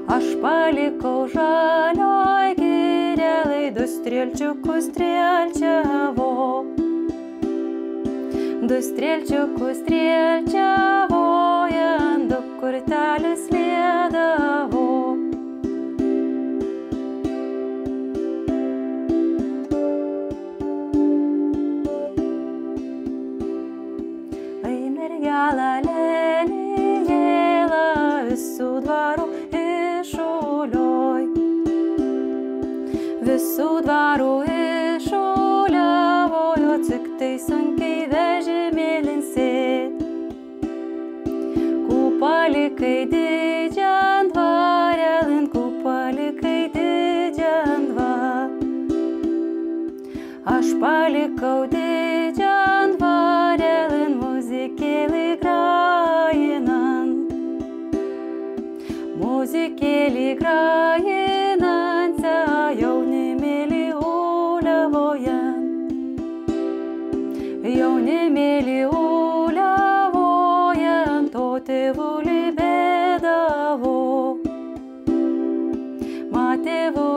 Aš palikau žalioj girelai, du strielčiukus strielčiavo. Du strielčiukus strielčiavo, ant du kurtelius liedavo. Ai mergelė lelijėla, visų dvarų išulioj. Visų dvarų išuliavojo, tik tai sunkiai vežimėlin sėd. Palikai didžian dvarelin, palikai didžian dvar. Aš palikau didžian dvarelin, muzikėlį grajinant. Muzikėlį grajinant, jaunimėlį uliavojant. Jaunimėlį uliavojant, o tėvulį bėdavo. Tėvulį